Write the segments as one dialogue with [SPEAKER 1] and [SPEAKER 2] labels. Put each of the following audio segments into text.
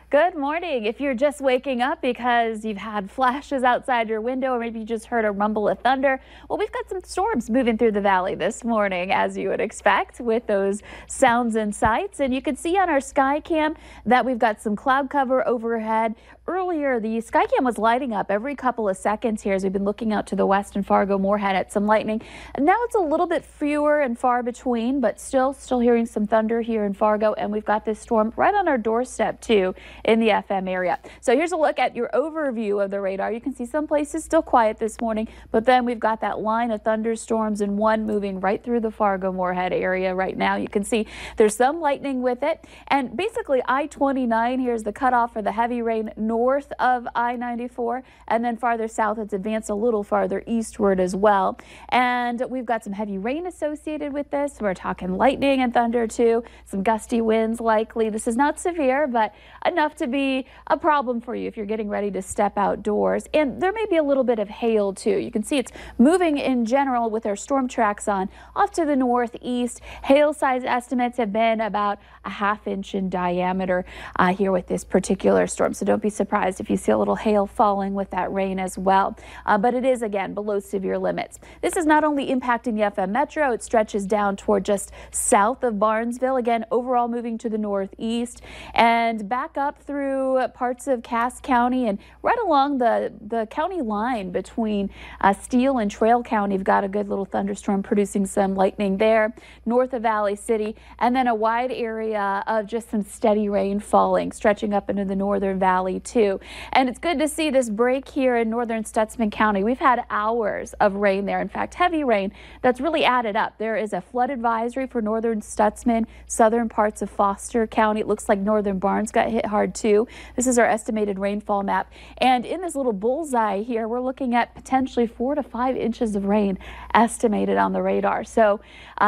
[SPEAKER 1] Good morning. If you're just waking up because you've had flashes outside your window or maybe you just heard a rumble of thunder, well, we've got some storms moving through the valley this morning, as you would expect, with those sounds and sights. And you can see on our sky cam that we've got some cloud cover overhead. Earlier, the sky cam was lighting up every couple of seconds here as we've been looking out to the west in Fargo-Moorhead at some lightning. And now it's a little bit fewer and far between, but still hearing some thunder here in Fargo. And we've got this storm right on our doorstep, too, in the FM area. So here's a look at your overview of the radar. You can see some places still quiet this morning, but then we've got that line of thunderstorms and one moving right through the Fargo-Moorhead area right now. You can see there's some lightning with it. And basically I-29 here's the cutoff for the heavy rain north of I-94, and then farther south it's advanced a little farther eastward as well. And we've got some heavy rain associated with this. We're talking lightning and thunder too, some gusty winds likely. This is not severe, but enough to be a problem for you if you're getting ready to step outdoors. And there may be a little bit of hail too. You can see it's moving in general with our storm tracks on off to the northeast. Hail size estimates have been about a ½ inch in diameter here with this particular storm. So don't be surprised if you see a little hail falling with that rain as well. But it is, again, below severe limits. This is not only impacting the FM Metro, it stretches down toward just south of Barnesville. Again, overall moving to the northeast and back up through parts of Cass County and right along the county line between Steele and Trail County. You've got a good little thunderstorm producing some lightning there north of Valley City, and then a wide area of just some steady rain falling, stretching up into the northern valley too. And it's good to see this break here in northern Stutsman County. We've had hours of rain there. In fact, heavy rain that's really added up. There is a flood advisory for northern Stutsman, southern parts of Foster County. It looks like northern Barnes got hit hard too. This is our estimated rainfall map. And in this little bullseye here, we're looking at potentially 4 to 5 inches of rain estimated on the radar. So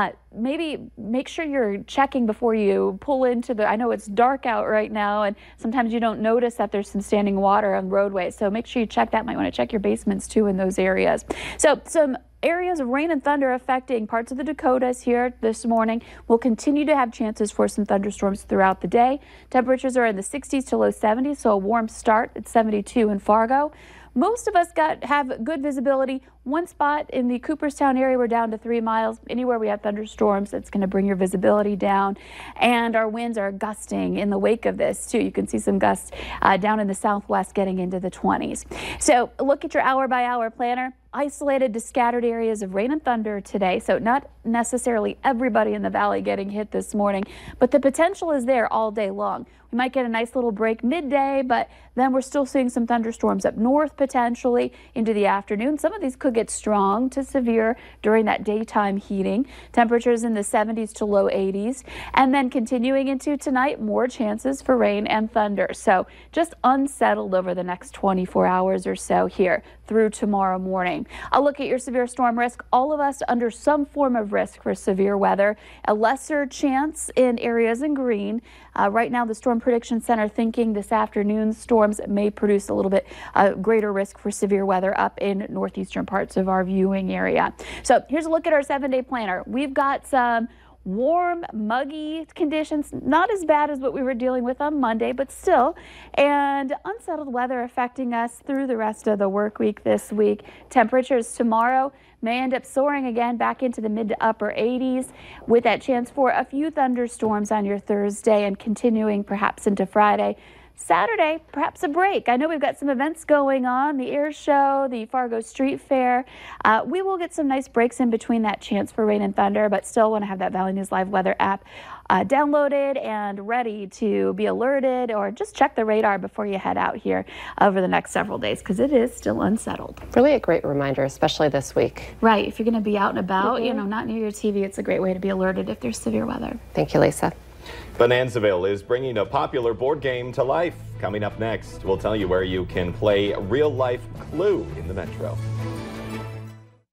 [SPEAKER 1] maybe make sure you're checking before you pull into I know it's dark out right now, and sometimes you don't notice that there's some standing water on roadways. So make sure you check that. Might want to check your basements too in those areas. So some areas of rain and thunder affecting parts of the Dakotas here this morning. We'll continue to have chances for some thunderstorms throughout the day. Temperatures are in the 60s to low 70s, so a warm start at 72 in Fargo. Most of us have good visibility. One spot in the Cooperstown area, we're down to 3 miles. Anywhere we have thunderstorms, it's going to bring your visibility down. And our winds are gusting in the wake of this, too. You can see some gusts down in the southwest getting into the 20s. So look at your hour-by-hour planner. Isolated to scattered areas of rain and thunder today, so not necessarily everybody in the valley getting hit this morning, but the potential is there all day long. We might get a nice little break midday, but then we're still seeing some thunderstorms up north potentially into the afternoon. Some of these could get strong to severe during that daytime heating. Temperatures in the 70s to low 80s, and then continuing into tonight, more chances for rain and thunder. So just unsettled over the next 24 hours or so here through tomorrow morning. I'll look at your severe storm risk. All of us under some form of risk for severe weather. A lesser chance in areas in green. Right now, the Storm Prediction Center thinking this afternoon storms may produce a little bit greater risk for severe weather up in northeastern parts of our viewing area. So here's a look at our 7-day planner. We've got some warm, muggy conditions, not as bad as what we were dealing with on Monday, but still, and unsettled weather affecting us through the rest of the work week this week. Temperatures tomorrow may end up soaring again back into the mid to upper 80s with that chance for a few thunderstorms on your Thursday and continuing perhaps into Friday. Saturday, perhaps a break. I know we've got some events going on, the air show, the Fargo Street Fair. We will get some nice breaks in between that chance for rain and thunder, but still want to have that Valley News Live weather app downloaded and ready to be alerted, or just check the radar before you head out here over the next several days, because it is still unsettled.
[SPEAKER 2] Really a great reminder, especially this week.
[SPEAKER 1] Right. If you're going to be out and about, you know, not near your TV, it's a great way to be alerted if there's severe weather.
[SPEAKER 2] Thank you, Lisa.
[SPEAKER 3] Bonanzaville is bringing a popular board game to life. Coming up next, we'll tell you where you can play real-life Clue in the Metro.